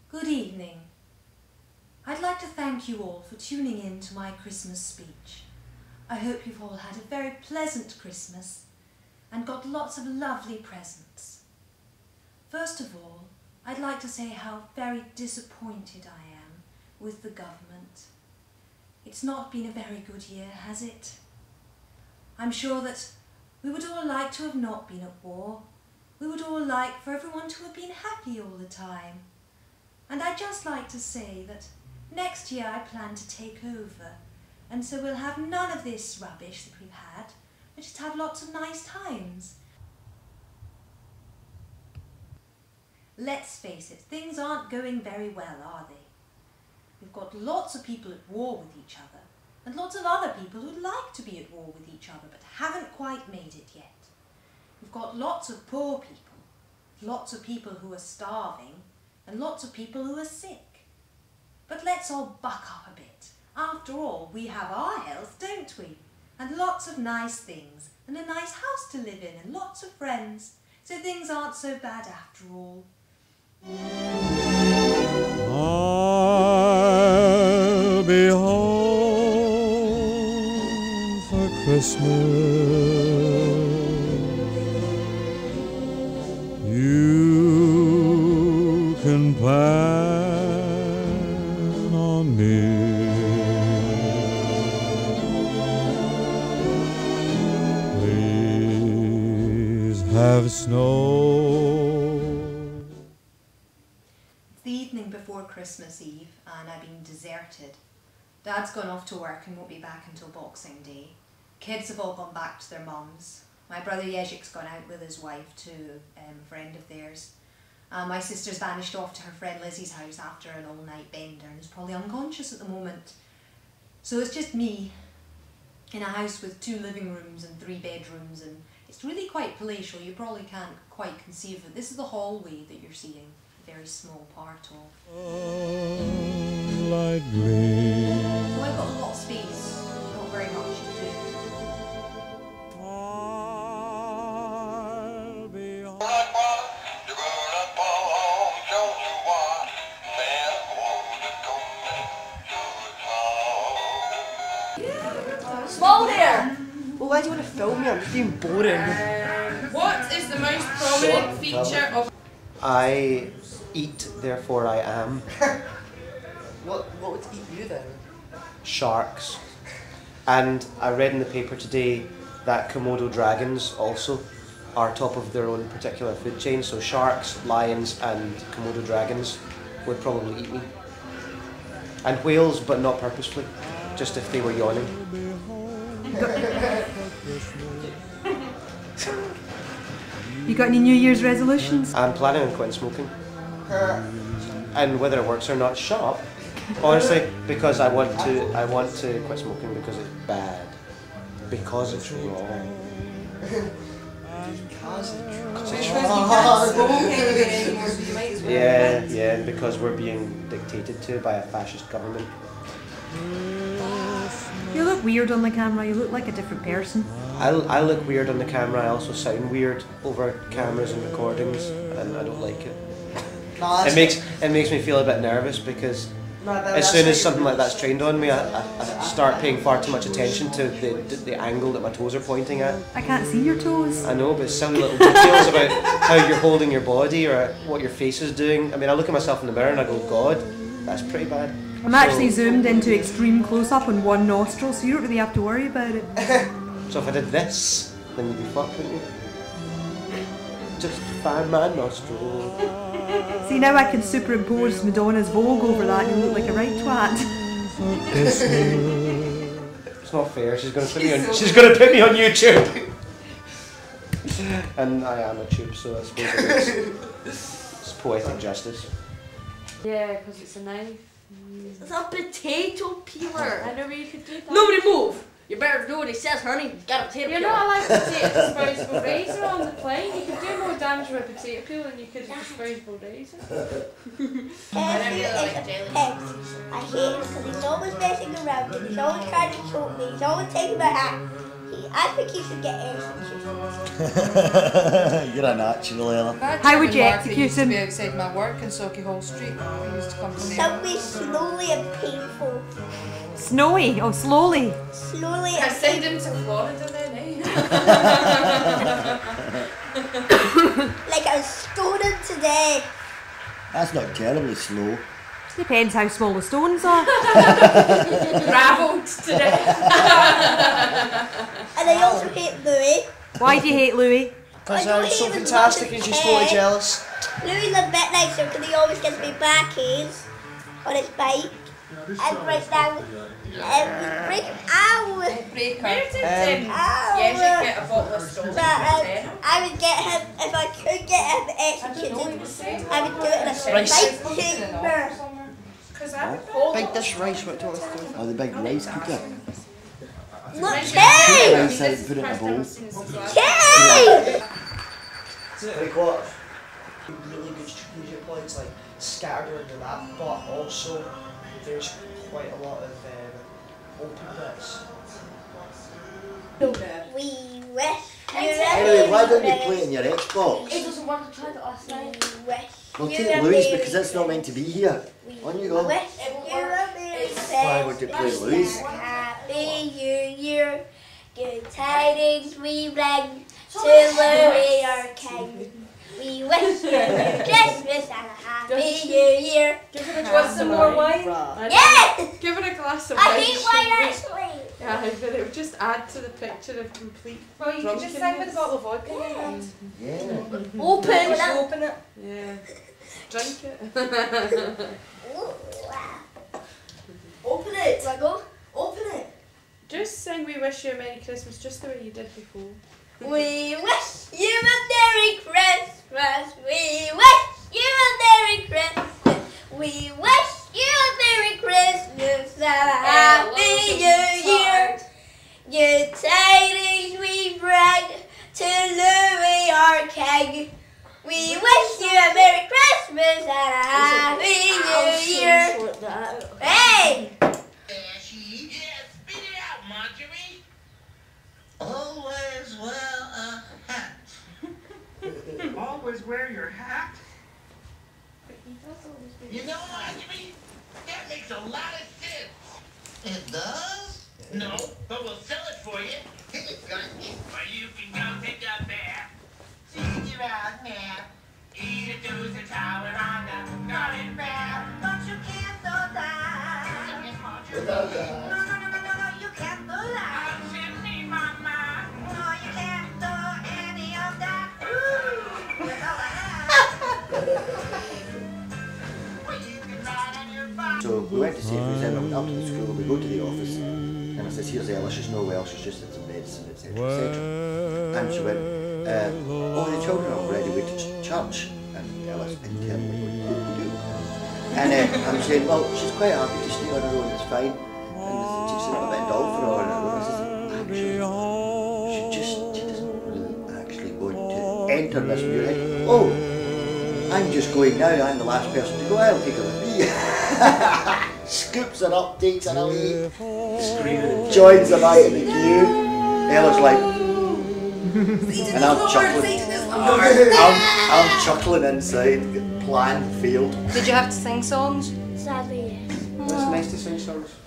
Good evening. I'd like to thank you all for tuning in to my Christmas speech. I hope you've all had a very pleasant Christmas and got lots of lovely presents. First of all, I'd like to say how very disappointed I am with the government. It's not been a very good year, has it? I'm sure that we would all like to have not been at war. We would all like for everyone to have been happy all the time. And I'd just like to say that next year I plan to take over, and so we'll have none of this rubbish that we've had, but just have lots of nice times. Let's face it, things aren't going very well, are they? We've got lots of people at war with each other, and lots of other people who'd like to be at war with each other, but haven't quite made it yet. We've got lots of poor people, lots of people who are starving, and lots of people who are sick. But let's all buck up a bit. After all, we have our health, don't we? And lots of nice things, and a nice house to live in, and lots of friends. So things aren't so bad after all. I'll be home for Christmas. You can plan on me. Please have snow. It's the evening before Christmas Eve and I've been deserted. Dad's gone off to work and won't be back until Boxing Day. Kids have all gone back to their mums. My brother Jezik's gone out with his wife to a friend of theirs. My sister's vanished off to her friend Lizzie's house after an all-night bender and is probably unconscious at the moment. So it's just me in a house with 2 living rooms and 3 bedrooms, and it's really quite palatial. You probably can't quite conceive of it. This is the hallway that you're seeing, a very small part of. Light green. So I've got a lot of space, not very much to do. I'll be home. Small there! Well, why do you want to film me? I'm just being boring. What is the most prominent feature of... I eat, therefore I am. What would eat you then? Sharks. And I read in the paper today that Komodo dragons also are top of their own particular food chain, so sharks, lions and Komodo dragons would probably eat me. And whales, but not purposefully, just if they were yawning. You got any New Year's resolutions? I'm planning on quitting smoking. And whether it works or not, shut up. Honestly, because I want to quit smoking because it's bad. Because it's wrong. Yeah, and because we're being dictated to by a fascist government. You look weird on the camera, you look like a different person. I look weird on the camera, I also sound weird over cameras and recordings, and I don't like it. It makes me feel a bit nervous because as soon as something like that's trained on me, I start paying far too much attention to the angle that my toes are pointing at. I can't see your toes. I know, but silly little details about how you're holding your body or what your face is doing. I mean, I look at myself in the mirror and I go, God, that's pretty bad. I'm actually zoomed into extreme close-up on one nostril, so you don't really have to worry about it. So if I did this, then you'd be fucked, wouldn't you? Just fan my nostril. See, now I can superimpose Madonna's Vogue over that and you look like a right twat. It's not fair. She's gonna put me on YouTube. And I am a tube, so I suppose it's poetic justice. Yeah, because it's a knife. It's a potato peeler. I know where you could do that. Nobody move! You better do what he says, honey. You got a potato You're peeler. not allowed to take a disposable razor on the plane. You could do more damage with a potato peel than you could with a disposable razor. I hate him because he's always messing around and he's always trying to choke me, he's always taking my hat. I think he should get executed. You're a natural, Ella. How would you execute He used to him? be outside my work in Socky Hall Street. He used to come to me. Something slowly and painful. Snowy? Oh, slowly. Slowly I and send him to Florida then, eh? like a stoner today. That's not terribly slow. Depends how small the stones are. Gravelled today. And I also hate Louis. Why do you hate Louis? Because I don't I'm so hate him as fantastic much and as she's Ted. totally jealous. Louis is a bit nicer because he always gives me backies on his bike. And right now, every break. Ow! Breaker. Where did Ow! yes, you get a bottle of stone. But I would get him, if I could get him executed, I would do it in a Rice. bike chamber. Because I would hold Big dish rice, what do you want us to do? Oh, the big rice cooker. Look, Rice Kay! out and put it in a bowl. Kay! Three quarters. Really good strategic points, like scattered around the map, but also there's quite a lot of open bits. We wish you Anyway, why don't you play it in your Xbox? It doesn't work. I tried it last night. We wish Well, you take a Louis Merry because it's not meant to be here. On you go. wish you a Merry Why would you play Louis? Happy New Year. Good tidings we bring to Louis our King. We wish you a Merry Christmas and a Happy New Year. Give it a glass of more wine. Yeah! Give it a glass of I wine. hate wine actually. Yeah, but it would just add to the picture of complete. Well, you could just sing with a bottle of vodka in your hand. Yeah. Open Just open it. Yeah. Drink it. Open it. Do I go? Open it. Just sing We Wish You a Merry Christmas just the way you did before. We wish you a Merry Christmas. We wish you a Merry Christmas. We wish you a Merry Christmas and a Happy New Year. Good tidings we bring to Louis our King. We wish you a Merry Christmas and a Happy New Year. Hey! Spit it out, Marjorie. Always wear a hat. Always wear your hat? You know, Marjorie, that makes a lot of sense. It does? No, but we'll sell it for you. Or you can go take a bath. See you out now. Eat a doozy the tower on the garden path. But you can't do that. No, you can't do that. Oh, Chimney Mama. No, you can't do any of that. So we went to see if we was in up to the school, we go to the office, and I says, here's Ella, she's no well, she's just at some medicine, etc, etc. And she went, oh, the children are already away to church, and Ella's internally going, what do we do? And I'm saying, well, she's quite happy to stay on her own, it's fine. And she said, what about a doll for her on her own? I said, actually, she doesn't really actually going to enter this new head. Oh, I'm just going now, I'm the last person to go, I'll take her with me. Scoops her up, takes her away, joins her back in the queue. Ella's like, and I'm chuckling. I'm chuckling inside, plan failed. Did you have to sing songs? Sadly, yes. It's nice to sing songs.